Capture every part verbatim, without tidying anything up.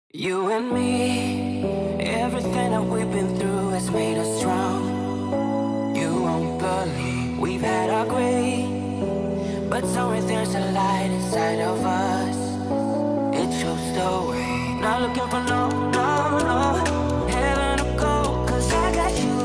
You and me, everything that we've been through has made us strong. You won't believe we've had our gray, but somewhere there's a light inside of us. It shows the way. Not looking for no, no, no heaven or gold, cause I got you,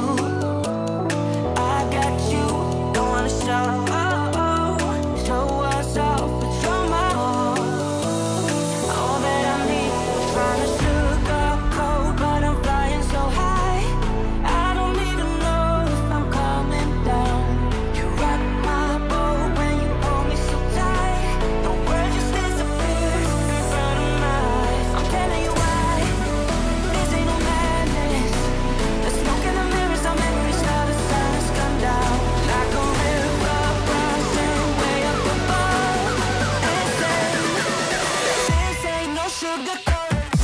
I got you. Don't wanna show, oh, oh, show us off, but you're my all. All that I need, trying to sugarcoat, but I'm flying so high, I don't even know if I'm coming down. You rock my boat when you hold me so tight, the world just disappears in front of my eyes. I'm telling you why, this ain't no madness. The smoke in the mirrors, our memories, now the sun has come down. Like a river rising way up above. This ain't, this ain't no sugar coat.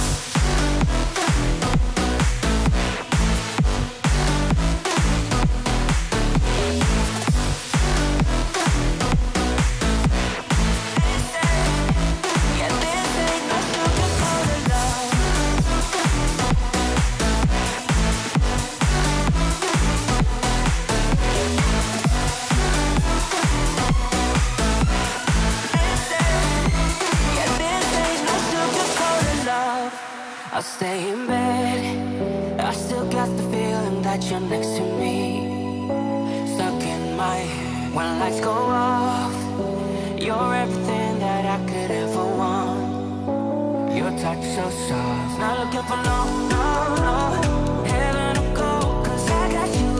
Yeah, this ain't no sugar coated love. Yeah, this ain't no sugar coated love. I'll stay in bed, I still got the feeling that you're next to me, stuck in my head. When lights go off, you're everything that I could ever want. Your touch so soft, not looking for no, no, no heaven or gold, cause I got you,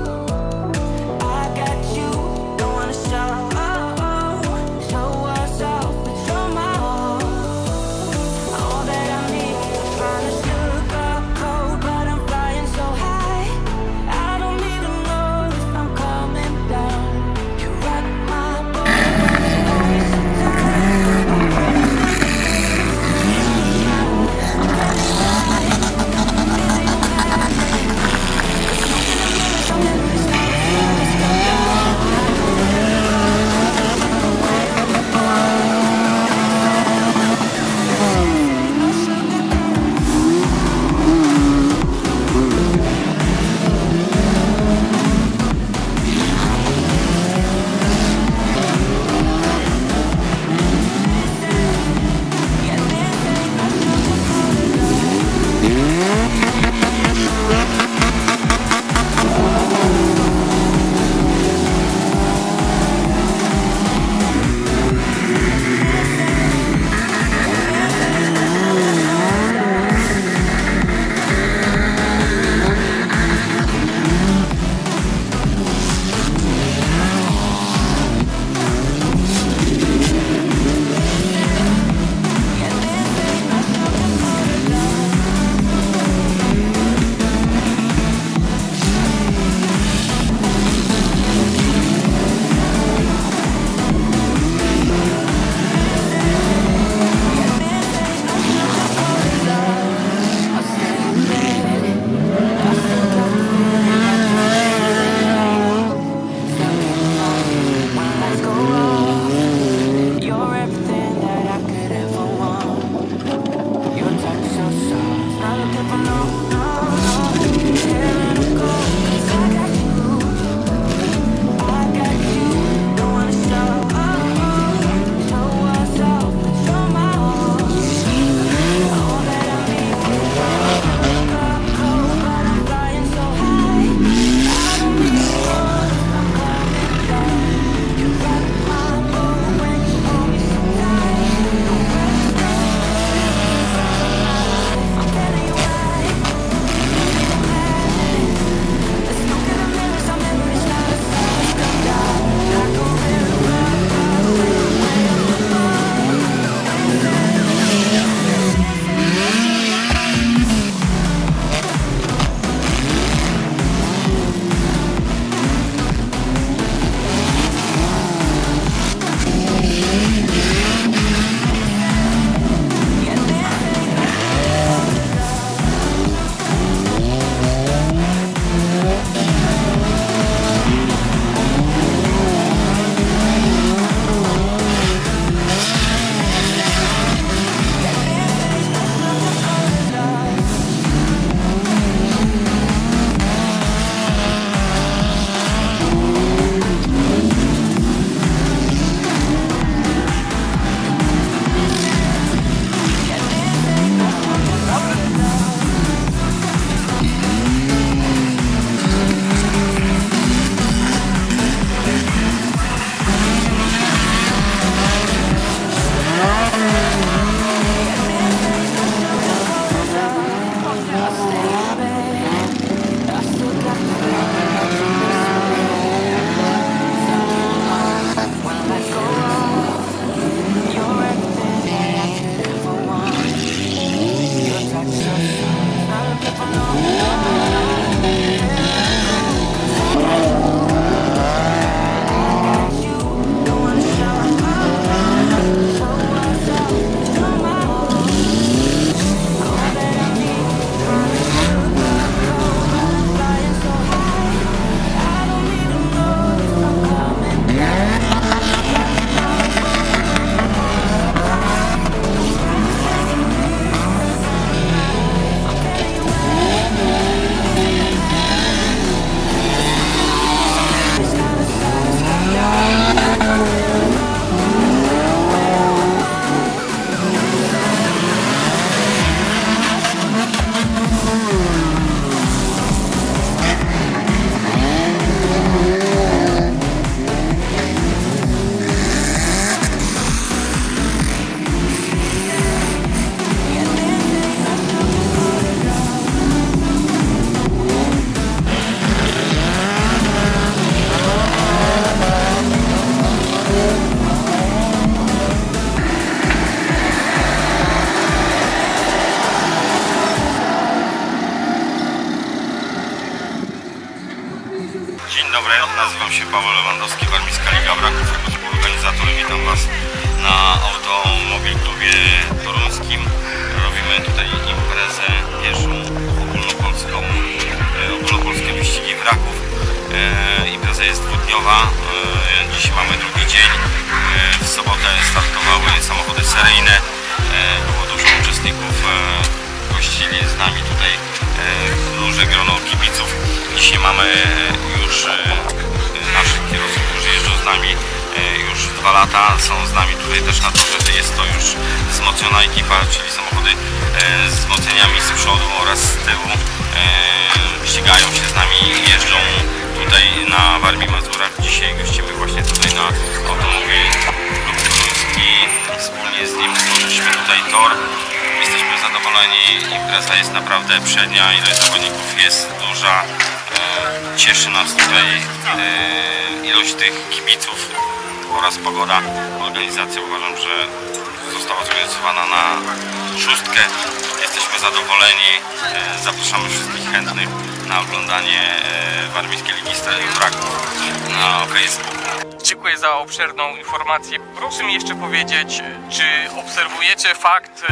I got you. Don't wanna show, oh, oh, show us off, but you're my all. All that I need, trying to sugarcoat, but I'm flying so high, I don't even know if I'm coming down. You rock my boat, hold me so tight. I'm telling you why, this ain't no dobry, nazywam się Paweł Lewandowski, Warmińska Liga Wraków, jako współorganizator. Witam Was na Automobil Klubie Toruńskim. Robimy tutaj imprezę pierwszą ogólnopolską, ogólnopolskie wyścigi wraków. Impreza jest dwudniowa, dziś mamy drugi dzień. W sobotę startowały samochody seryjne, było dużo uczestników, gościli z nami tutaj duże grono kibiców. Dzisiaj mamy już naszych kierowców, którzy jeżdżą z nami już dwa lata, są z nami tutaj też na torze. Jest to już wzmocniona ekipa, czyli samochody z wzmocnieniami z przodu oraz z tyłu. Ścigają się z nami i jeżdżą tutaj na Warmii i Mazurach. Dzisiaj gościmy właśnie tutaj na Automobil Klub Toruński. Wspólnie z nim stworzyliśmy tutaj tor. Jesteśmy zadowoleni, impreza jest naprawdę przednia, ilość zawodników jest duża. Cieszy nas tutaj ilość tych kibiców oraz pogoda. Organizacja, uważam, że została zorganizowana na szóstkę. Jesteśmy zadowoleni. Zapraszamy wszystkich chętnych na oglądanie Warmińskiej Ligi Wraków na Facebooku. Dziękuję za obszerną informację. Proszę mi jeszcze powiedzieć, czy obserwujecie fakt,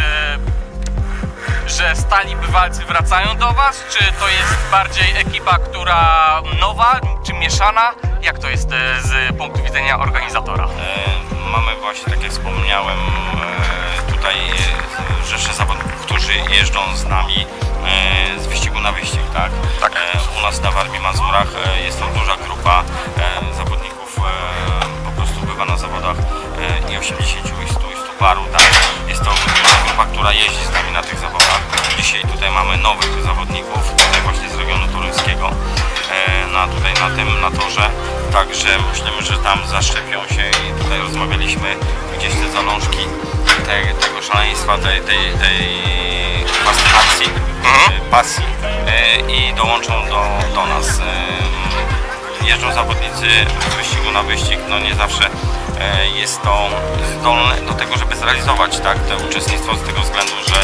że stali bywalcy wracają do Was, czy to jest bardziej ekipa, która nowa, czy mieszana? Jak to jest z punktu widzenia organizatora? E, mamy właśnie, tak jak wspomniałem, e, tutaj rzesze zawodników, którzy jeżdżą z nami e, z wyścigu na wyścig, tak? Tak. E, u nas na Warmii i Mazurach e, jest to duża grupa e, zawodników, e, po prostu bywa na zawodach e, i osiemdziesięciu i stu, i stu paru, tak? Jest to grupa, która jeździ z nami na tych zawodach. Dzisiaj tutaj mamy nowych zawodników, tutaj właśnie z regionu toruńskiego, e, na, tutaj na tym na torze. Także myślimy, że tam zaszczepią się i tutaj rozmawialiśmy gdzieś te zalążki te, tego szaleństwa, tej, tej, tej fascynacji, mhm. pasji e, i dołączą do, do nas. E, jeżdżą zawodnicy z wyścigu na wyścig, no nie zawsze e, jest to zdolne do tego, żeby zrealizować tak, to uczestnictwo, z tego względu, że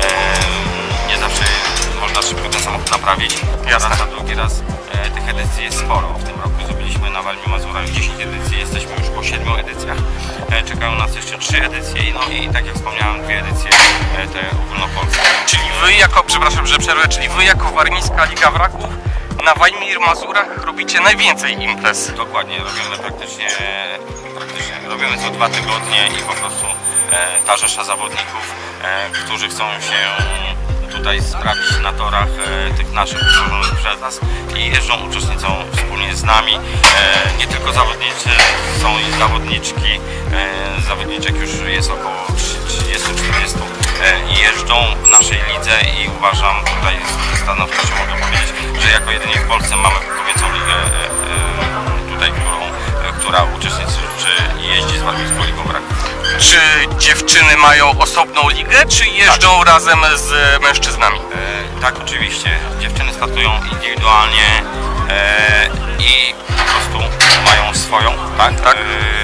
e, nie zawsze można szybko ten samochód naprawić. Raz na drugi raz e, tych edycji jest sporo. W tym roku zrobiliśmy na Warmii i Mazurach dziesięć edycji, jesteśmy już po siedmiu edycjach. E, czekają nas jeszcze trzy edycje, no i tak jak wspomniałem, dwie edycje e, te ogólnopolskie. Czyli Wy jako, przepraszam, że przerwę, czyli Wy jako Warmińska Liga Wraków na Warmii i Mazurach robicie najwięcej imprez. Dokładnie, robimy praktycznie, praktycznie robimy co dwa tygodnie i po prostu e, ta rzesza zawodników, e, którzy chcą się tutaj sprawdzić na torach e, tych naszych utworzonych przez nas i jeżdżą, uczestniczą wspólnie z nami. E, nie tylko zawodnicy, są i zawodniczki, e, zawodniczek już jest około trzydziestu czterdziestu e, i jeżdżą w naszej lidze i uważam, tutaj stanowczo mogę powiedzieć, że jako jedynie w Polsce mamy kobiecą ligę e, e, tutaj, którą, e, która uczestniczy czy jeździ z Warmińską Ligą Wraków. Czy dziewczyny mają osobną ligę, czy jeżdżą tak. razem z mężczyznami? E, tak, oczywiście. Dziewczyny startują indywidualnie e, i po prostu mają swoją, tak? tak. E,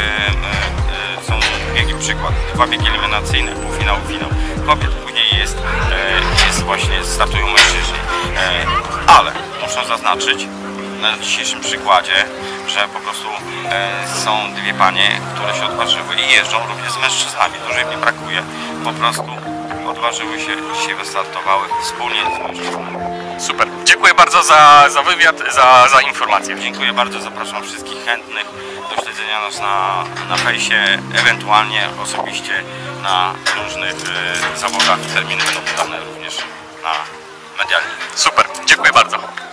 e, są biegi, przykład, dwa biegi eliminacyjne, półfinał, finał. Kobiet później jest, e, jest właśnie, startują mężczyźni. E, ale muszę zaznaczyć na dzisiejszym przykładzie, że po prostu e, są dwie panie, które się odważyły i jeżdżą również z mężczyznami. Dużo im nie brakuje, po prostu odważyły się, dzisiaj wystartowały wspólnie z mężczyznami. Super, dziękuję bardzo za, za wywiad, za, za informację. Dziękuję bardzo, zapraszam wszystkich chętnych do śledzenia nas na, na fejsie, ewentualnie osobiście na różnych e, zawodach. Terminy będą podane również na medialnie. Super, dziękuję bardzo.